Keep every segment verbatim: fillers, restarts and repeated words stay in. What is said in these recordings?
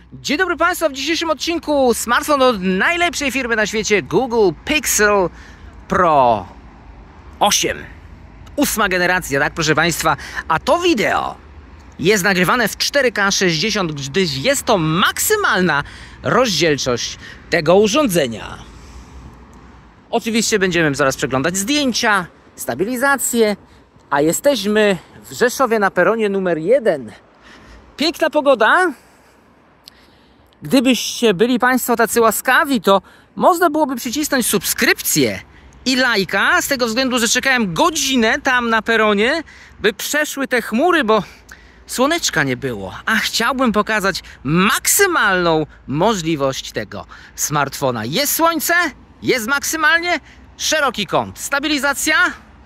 Dzień dobry Państwu, w dzisiejszym odcinku smartfon od najlepszej firmy na świecie Google Pixel Pro osiem. Ósma generacja, tak proszę Państwa, a to wideo jest nagrywane w cztery K sześćdziesiąt, gdyż jest to maksymalna rozdzielczość tego urządzenia. Oczywiście będziemy zaraz przeglądać zdjęcia, stabilizację, a jesteśmy w Rzeszowie na peronie numer jeden. Piękna pogoda. Gdybyście byli Państwo tacy łaskawi, to można byłoby przycisnąć subskrypcję i lajka, z tego względu, że czekałem godzinę tam na peronie, by przeszły te chmury, bo słoneczka nie było. A chciałbym pokazać maksymalną możliwość tego smartfona. Jest słońce, jest maksymalnie szeroki kąt. Stabilizacja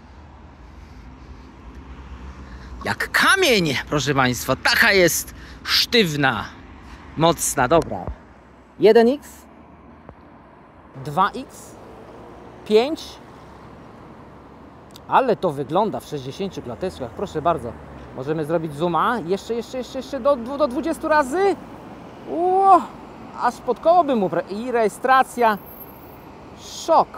jak kamień, proszę Państwa, taka jest sztywna, mocna, dobra. jeden X, dwa X, pięć, ale to wygląda w sześćdziesięciu klateczkach, proszę bardzo. Możemy zrobić zooma, jeszcze, jeszcze, jeszcze, jeszcze do, do dwudziestu razy. Ło, aż pod koło bym mu i rejestracja. Szok.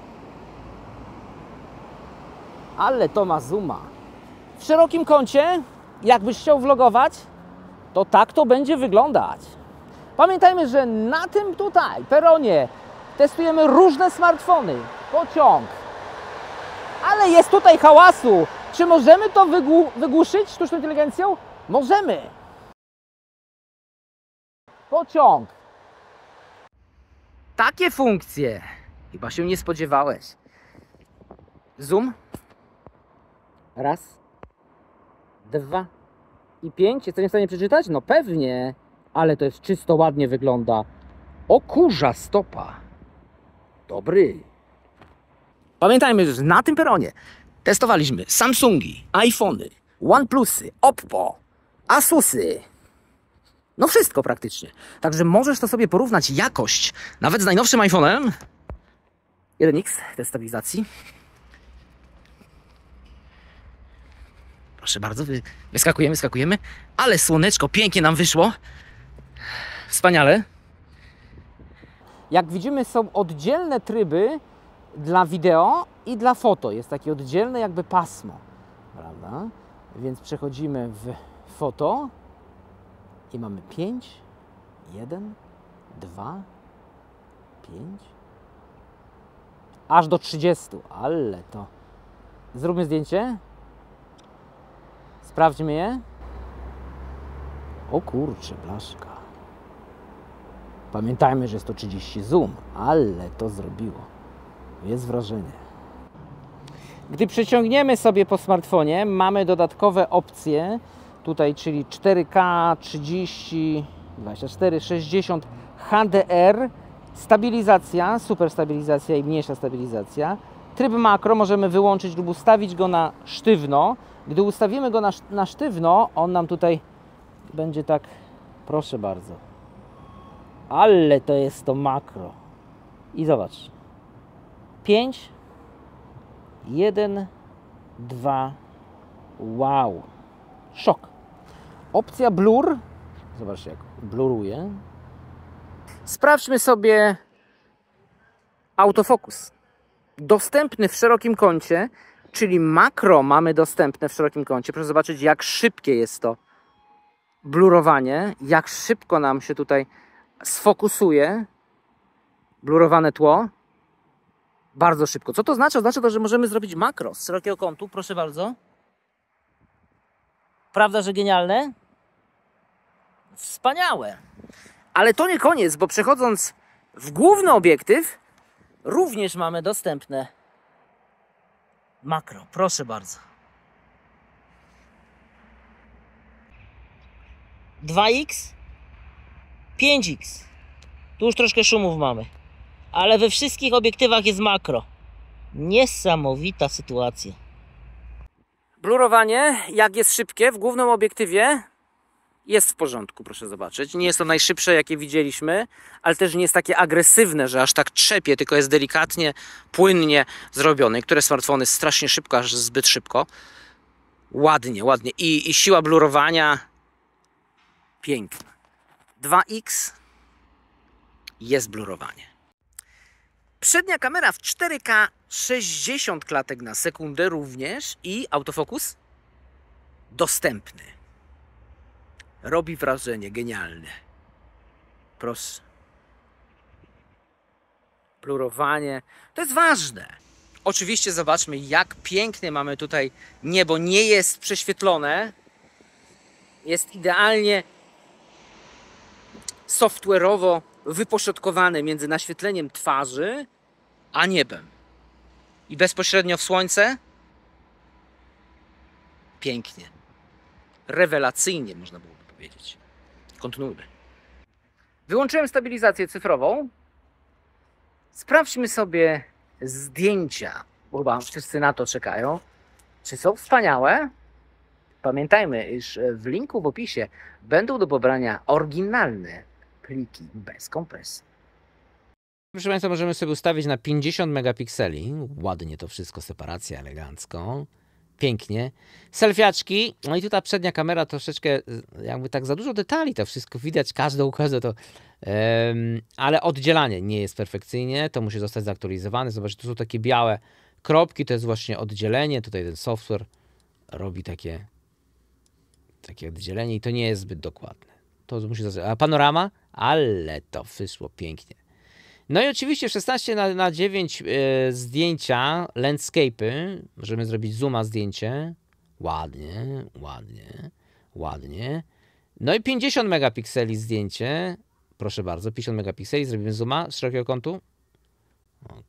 Ale to ma zooma. W szerokim kącie, jakbyś chciał vlogować, to tak to będzie wyglądać. Pamiętajmy, że na tym tutaj peronie testujemy różne smartfony, pociąg, ale jest tutaj hałasu. Czy możemy to wygłu wygłuszyć sztuczną inteligencją? Możemy. Pociąg. Takie funkcje. Chyba się nie spodziewałeś. Zoom. Raz. Dwa. I pięć. Jesteś w stanie przeczytać? No pewnie. Ale to jest czysto, ładnie wygląda. O kurza stopa. Dobry. Pamiętajmy, że na tym peronie testowaliśmy Samsungi, iPhony, OnePlusy, Oppo, Asusy. No wszystko praktycznie. Także możesz to sobie porównać jakość, nawet z najnowszym iPhone'em. jeden X, test stabilizacji. Proszę bardzo, wyskakujemy, wyskakujemy. Ale słoneczko pięknie nam wyszło. Wspaniale. Jak widzimy, są oddzielne tryby dla wideo i dla foto. Jest takie oddzielne jakby pasmo, prawda? Więc przechodzimy w foto i mamy pięć, jeden, dwa, pięć, aż do trzydziestu. Ale to... Zróbmy zdjęcie. Sprawdźmy je. O kurczę, blaszka. Pamiętajmy, że jest to trzydzieści zoom, ale to zrobiło. Jest wrażenie. Gdy przeciągniemy sobie po smartfonie, mamy dodatkowe opcje. Tutaj, czyli cztery K, trzydzieści, dwadzieścia cztery, sześćdziesiąt, H D R, stabilizacja, super stabilizacja i mniejsza stabilizacja. Tryb makro możemy wyłączyć lub ustawić go na sztywno. Gdy ustawimy go na, na sztywno, on nam tutaj będzie tak, proszę bardzo. Ale to jest to makro. I zobacz. pięć, jeden, dwa, wow. Szok. Opcja blur. Zobacz, jak bluruje. Sprawdźmy sobie autofokus. Dostępny w szerokim kącie, czyli makro mamy dostępne w szerokim kącie. Proszę zobaczyć, jak szybkie jest to blurowanie, jak szybko nam się tutaj sfokusuje blurowane tło. Bardzo szybko. Co to znaczy? Oznacza to, że możemy zrobić makro z szerokiego kątu. Proszę bardzo. Prawda, że genialne? Wspaniałe. Ale to nie koniec, bo przechodząc w główny obiektyw, również mamy dostępne makro. Proszę bardzo. dwa X, pięć X. Tu już troszkę szumów mamy. Ale we wszystkich obiektywach jest makro. Niesamowita sytuacja. Blurowanie, jak jest szybkie w głównym obiektywie, jest w porządku, proszę zobaczyć. Nie jest to najszybsze, jakie widzieliśmy, ale też nie jest takie agresywne, że aż tak trzepie, tylko jest delikatnie, płynnie zrobione. Niektóre smartfony strasznie szybko, aż zbyt szybko. Ładnie, ładnie. I, i siła blurowania piękna. dwa iks, jest blurowanie. Przednia kamera w cztery K, sześćdziesiąt klatek na sekundę również i autofokus dostępny. Robi wrażenie, genialne. Proszę. Blurowanie, to jest ważne. Oczywiście zobaczmy, jak pięknie mamy tutaj niebo. Nie jest prześwietlone. Jest idealnie software'owo wypośrodkowane między naświetleniem twarzy a niebem. I bezpośrednio w słońce. Pięknie. Rewelacyjnie, można byłoby powiedzieć. Kontynuujmy. Wyłączyłem stabilizację cyfrową. Sprawdźmy sobie zdjęcia, bo chyba wszyscy na to czekają. Czy są wspaniałe? Pamiętajmy, iż w linku w opisie będą do pobrania oryginalne pliki bez kompresji. Proszę Państwa, możemy sobie ustawić na pięćdziesiąt megapikseli. Ładnie to wszystko, separacja elegancko. Pięknie. Selfiaczki. No i tutaj przednia kamera troszeczkę, jakby tak za dużo detali, to wszystko widać, każdą ukazę to. Um, ale oddzielanie nie jest perfekcyjnie, to musi zostać zaktualizowane. Zobaczcie, tu są takie białe kropki, to jest właśnie oddzielenie. Tutaj ten software robi takie, takie oddzielenie i to nie jest zbyt dokładne. To musi zostać. A panorama? Ale to wyszło pięknie. No i oczywiście szesnaście na dziewięć yy, zdjęcia, landscape'y. Możemy zrobić zooma zdjęcie. Ładnie, ładnie, ładnie. No i pięćdziesiąt megapikseli zdjęcie. Proszę bardzo, pięćdziesiąt megapikseli. Zrobimy zooma z szerokiego kątu. Ok.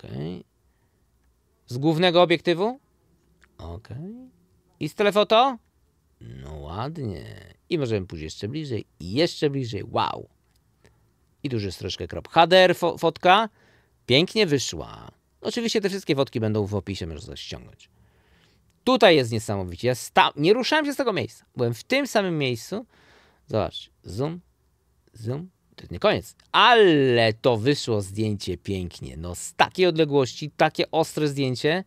Z głównego obiektywu. Ok. I z telefoto. No ładnie. I możemy pójść jeszcze bliżej. I jeszcze bliżej. Wow. I tu już jest troszkę krop. H D R fo fotka. Pięknie wyszła. Oczywiście te wszystkie fotki będą w opisie, można ściągnąć. Tutaj jest niesamowicie. Ja sta nie ruszałem się z tego miejsca. Byłem w tym samym miejscu. Zobacz. Zoom. Zoom. To jest nie koniec. Ale to wyszło zdjęcie pięknie. No z takiej odległości, takie ostre zdjęcie.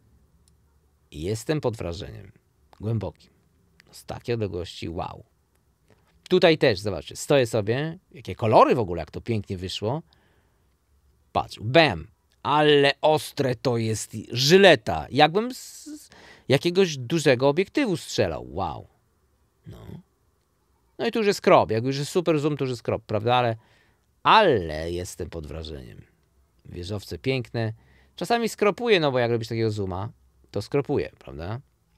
I jestem pod wrażeniem. Głębokim. No z takiej odległości. Wow. Tutaj też, zobaczcie, stoję sobie, jakie kolory w ogóle, jak to pięknie wyszło. Patrz, bam, ale ostre to jest żyleta, jakbym z jakiegoś dużego obiektywu strzelał, wow. No, no i tu już jest krop, jak już jest super zoom, to już jest krop, prawda, ale, ale jestem pod wrażeniem. Wieżowce piękne, czasami skropuję, no bo jak robisz takiego zooma, to skropuję, prawda.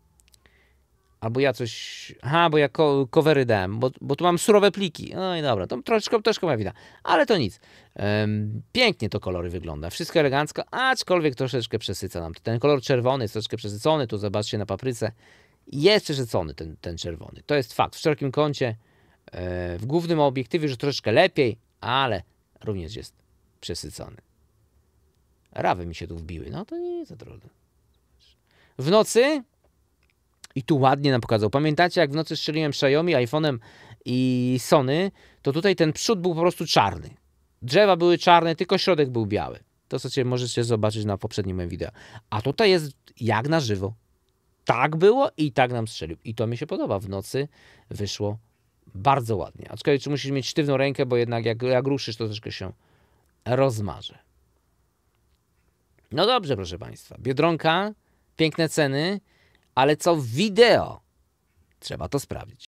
Albo ja coś... Aha, bo ja covery dałem, bo, bo tu mam surowe pliki. No i dobra, to troszeczkę, troszkę moja wina. Ale to nic. Um, pięknie to kolory wygląda. Wszystko elegancko, aczkolwiek troszeczkę przesyca nam. Ten kolor czerwony jest troszeczkę przesycony. Tu zobaczcie na papryce. Jest przesycony ten, ten czerwony. To jest fakt. W szerokim kącie, e, w głównym obiektywie już troszeczkę lepiej, ale również jest przesycony. Rawy mi się tu wbiły. No to nie jest za trudne. W nocy... I tu ładnie nam pokazał. Pamiętacie, jak w nocy strzeliłem Xiaomi, iPhone'em i Sony, to tutaj ten przód był po prostu czarny. Drzewa były czarne, tylko środek był biały. To, co możecie zobaczyć na poprzednim moim wideo. A tutaj jest jak na żywo. Tak było i tak nam strzelił. I to mi się podoba. W nocy wyszło bardzo ładnie. Aczkolwiek czy musisz mieć sztywną rękę, bo jednak jak, jak ruszysz, to troszkę się rozmarzy. No dobrze, proszę Państwa. Biedronka, piękne ceny. Ale co wideo? Trzeba to sprawdzić.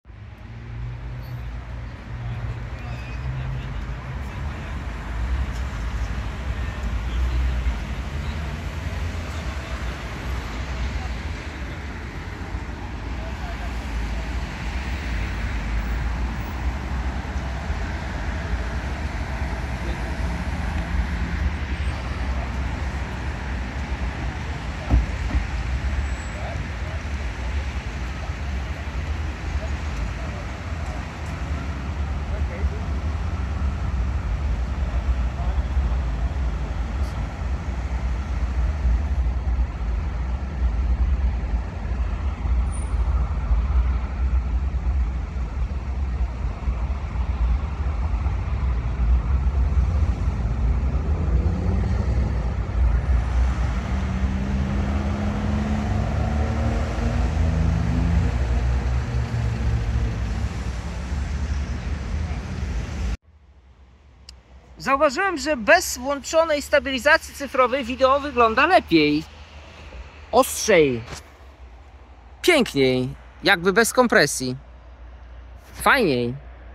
Zauważyłem, że bez włączonej stabilizacji cyfrowej wideo wygląda lepiej. Ostrzej. Piękniej. Jakby bez kompresji. Fajniej.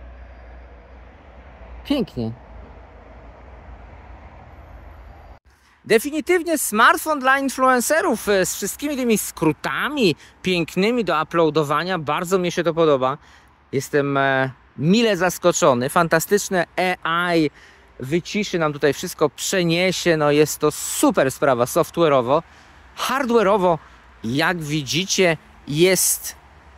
Pięknie. Definitywnie smartfon dla influencerów z wszystkimi tymi skrótami pięknymi do uploadowania. Bardzo mi się to podoba. Jestem e, mile zaskoczony. Fantastyczne A I wyciszy nam tutaj wszystko, przeniesie. No jest to super sprawa software'owo. Hardware'owo, jak widzicie, jest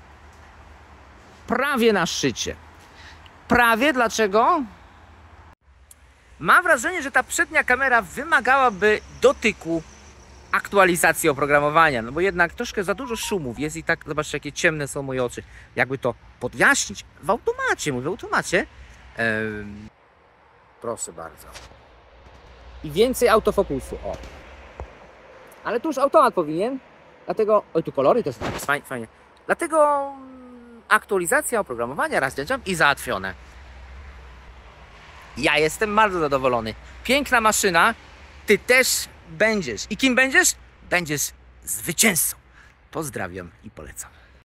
prawie na szczycie. Prawie dlaczego? Mam wrażenie, że ta przednia kamera wymagałaby dotyku aktualizacji oprogramowania, no bo jednak troszkę za dużo szumów jest i tak, zobaczcie, jakie ciemne są moje oczy. Jakby to podjaśnić w automacie, mówię w automacie. Ehm, proszę bardzo. I więcej autofokusu, o. Ale tu już automat powinien, dlatego, oj tu kolory też jest fajnie, fajnie. Dlatego aktualizacja oprogramowania, raz dzień i załatwione. Ja jestem bardzo zadowolony. Piękna maszyna, ty też będziesz. I kim będziesz? Będziesz zwycięzcą. Pozdrawiam i polecam.